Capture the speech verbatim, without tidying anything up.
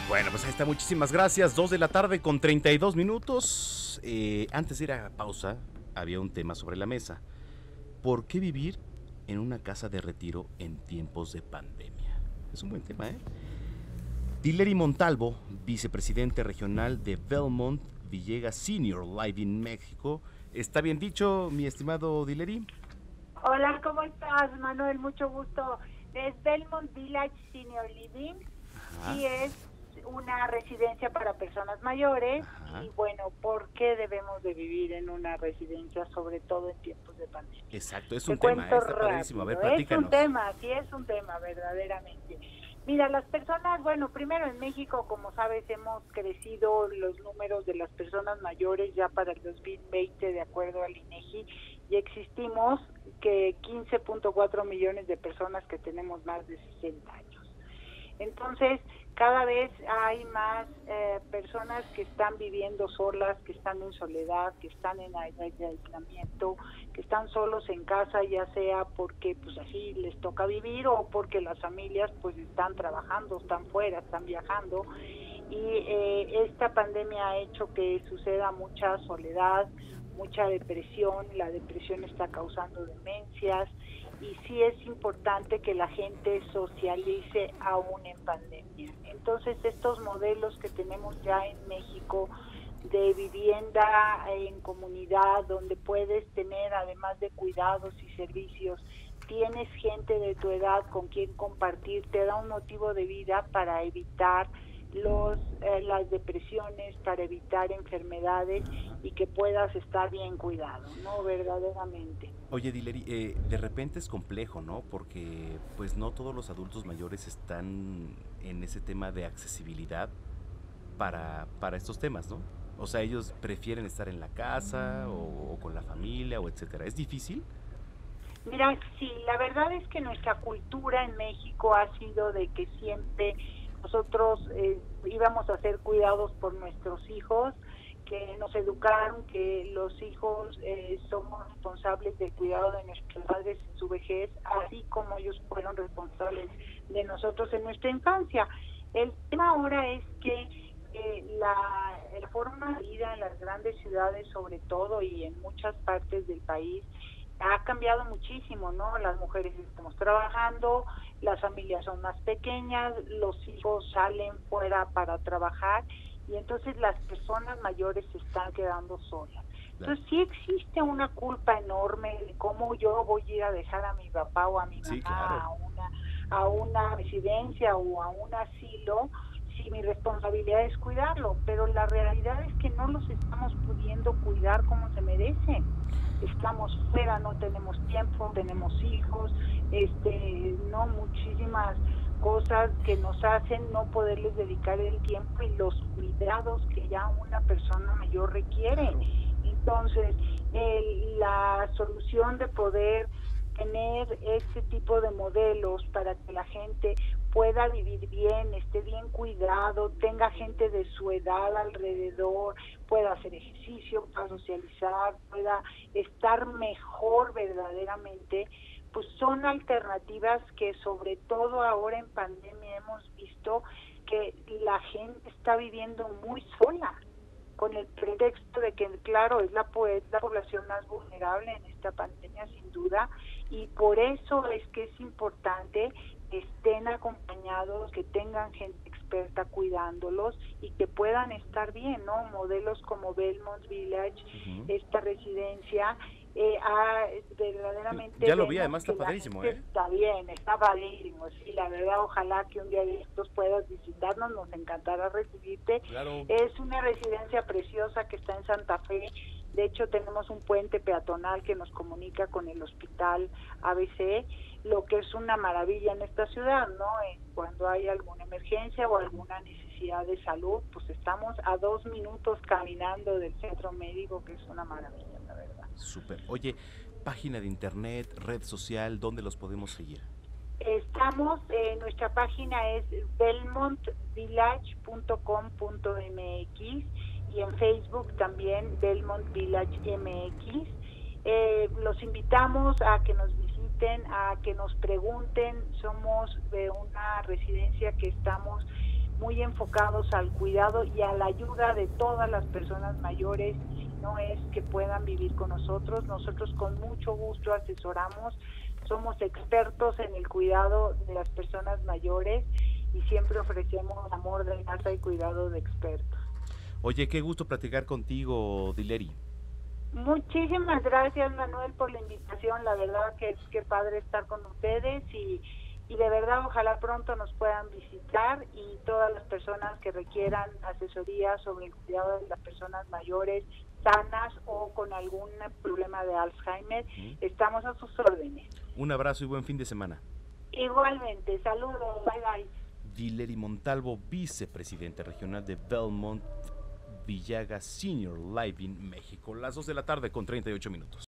Bueno, pues ahí está, muchísimas gracias. Dos de la tarde con treinta y dos minutos. Eh, antes de ir a pausa, había un tema sobre la mesa. ¿Por qué vivir en una casa de retiro en tiempos de pandemia? Es un buen tema, ¿eh? Dilery Montalvo, vicepresidente regional de Belmont Villegas Senior Living México. ¿Está bien dicho, mi estimado Dilery? Hola, ¿cómo estás, Manuel? Mucho gusto. Es Belmont Village Senior Living. Ajá. Sí, es una residencia para personas mayores. Ajá. Y bueno, ¿por qué debemos de vivir en una residencia, sobre todo en tiempos de pandemia? Exacto, es Te un tema, ¿eh? cuento Está padrísimo. A ver, rápido. Es un platícanos. tema, sí es un tema, verdaderamente. Mira, las personas, bueno, primero en México, como sabes, hemos crecido los números de las personas mayores ya para el dos mil veinte, de acuerdo al INEGI, y existimos que quince punto cuatro millones de personas que tenemos más de sesenta años. Entonces, cada vez hay más eh, personas que están viviendo solas, que están en soledad, que están en aislamiento, que están solos en casa, ya sea porque pues así les toca vivir o porque las familias pues están trabajando, están fuera, están viajando. Y eh, esta pandemia ha hecho que suceda mucha soledad, mucha depresión. La depresión está causando demencias y sí es importante que la gente socialice aún en pandemia. Entonces, estos modelos que tenemos ya en México de vivienda en comunidad, donde puedes tener, además de cuidados y servicios, tienes gente de tu edad con quien compartir, te da un motivo de vida para evitar los eh, las depresiones, para evitar enfermedades y que puedas estar bien cuidado, ¿no? Verdaderamente. Oye, Dilery, eh, de repente es complejo, ¿no? Porque pues no todos los adultos mayores están en ese tema de accesibilidad para, para estos temas, ¿no? O sea, ellos prefieren estar en la casa o, o con la familia o etcétera. ¿Es difícil? Mira, sí, la verdad es que nuestra cultura en México ha sido de que siempre nosotros eh, íbamos a ser cuidados por nuestros hijos, que nos educaron, que los hijos eh, somos responsables del cuidado de nuestros padres en su vejez, así como ellos fueron responsables de nosotros en nuestra infancia. El tema ahora es que eh, la, la forma de vida en las grandes ciudades, sobre todo, y en muchas partes del país, ha cambiado muchísimo, ¿no? Las mujeres estamos trabajando, las familias son más pequeñas, los hijos salen fuera para trabajar y entonces las personas mayores se están quedando solas. Entonces sí existe una culpa enorme de cómo yo voy a ir a dejar a mi papá o a mi mamá Sí, claro. a una a una residencia o a un asilo, si mi responsabilidad es cuidarlo, pero la realidad es que no los estamos pudiendo cuidar como se merecen. Estamos fuera, no tenemos tiempo, tenemos hijos, este, no muchísimas cosas que nos hacen no poderles dedicar el tiempo y los cuidados que ya una persona mayor requiere. Claro. Entonces, el, la solución de poder tener este tipo de modelos para que la gente pueda vivir bien, esté bien cuidado, tenga gente de su edad alrededor, pueda hacer ejercicio, pueda socializar, pueda estar mejor verdaderamente, pues son alternativas que sobre todo ahora en pandemia hemos visto que la gente está viviendo muy sola, con el pretexto de que, claro, es la, pues, la población más vulnerable en esta pandemia, sin duda, y por eso es que es importante que estén acompañados, que tengan gente experta cuidándolos y que puedan estar bien, ¿no? Modelos como Belmont Village, Uh-huh. esta residencia, eh, ah, verdaderamente Ya lo vi, además está que la padrísimo, gente ¿eh? está bien, está padrísimo, sí, la verdad, ojalá que un día de estos puedas visitarnos, nos encantará recibirte. Claro. Es una residencia preciosa que está en Santa Fe. De hecho, tenemos un puente peatonal que nos comunica con el hospital A B C, lo que es una maravilla en esta ciudad, ¿no? Eh, cuando hay alguna emergencia o alguna necesidad de salud, pues estamos a dos minutos caminando del centro médico, que es una maravilla, la verdad. Súper. Oye, página de internet, red social, ¿dónde los podemos seguir? Estamos, eh, nuestra página es belmont village punto com punto m x y en Facebook también Belmont Village M X. Eh, los invitamos a que nos visiten, a que nos pregunten. Somos de una residencia que estamos muy enfocados al cuidado y a la ayuda de todas las personas mayores. No es que puedan vivir con nosotros, nosotros con mucho gusto asesoramos, somos expertos en el cuidado de las personas mayores y siempre ofrecemos amor de casa y cuidado de expertos. Oye, qué gusto platicar contigo, Dileri. Muchísimas gracias, Manuel, por la invitación. La verdad que es que padre estar con ustedes y, y de verdad ojalá pronto nos puedan visitar, y todas las personas que requieran asesoría sobre el cuidado de las personas mayores sanas o con algún problema de Alzheimer, uh-huh. estamos a sus órdenes. Un abrazo y buen fin de semana. Igualmente, saludos, bye bye. Dileri Montalvo, vicepresidente regional de Belmont Villaga Senior Living México. Las dos de la tarde con treinta y ocho minutos.